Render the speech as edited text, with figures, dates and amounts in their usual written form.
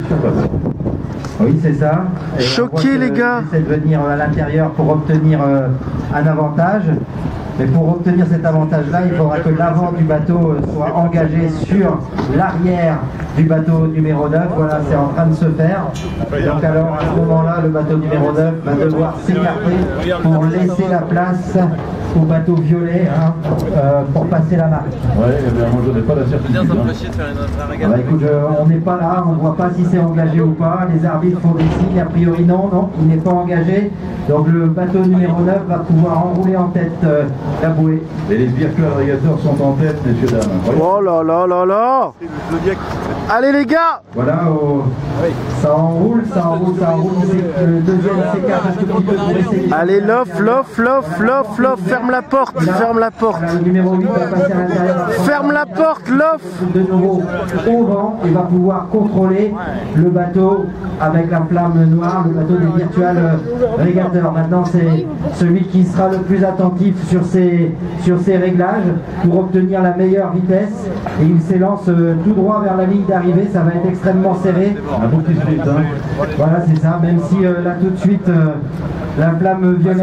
Oui, c'est ça. Et choqué les gars. J'essaie de venir à l'intérieur pour obtenir un avantage. Mais pour obtenir cet avantage-là, il faudra que l'avant du bateau soit engagé sur l'arrière du bateau numéro 9. Voilà, c'est en train de se faire. Donc alors, à ce moment-là, le bateau numéro 9 va devoir s'écarter pour laisser la place au bateau violet pour passer la marque. Ouais, eh bien, moi je n'ai pas la certitude. Bah, écoute, on n'est pas là, on ne voit pas si c'est engagé ou pas. Les arbitres font des signes, a priori non, il n'est pas engagé. Donc le bateau numéro 9 va pouvoir enrouler en tête la bouée. Et les virtual régateurs sont en tête, messieurs, dames. Oh là là là là. Allez les gars. Voilà, ça enroule. Le deuxième s'écarte un tout petit peu pour essayer. Allez, Lof, ferme la porte, ferme la porte. Voilà, le numéro 8 va passer à l'intérieur. Ferme la porte, Lof. De nouveau au vent et va pouvoir contrôler le bateau avec la flamme noire, le bateau des virtual régateurs. Maintenant, c'est celui qui sera le plus attentif sur ses réglages pour obtenir la meilleure vitesse. Et il s'élance tout droit vers la ligne d'arrivée. Ça va être extrêmement serré. Un beau petit sprint, hein. Voilà, c'est ça. Même si là tout de suite, la flamme violette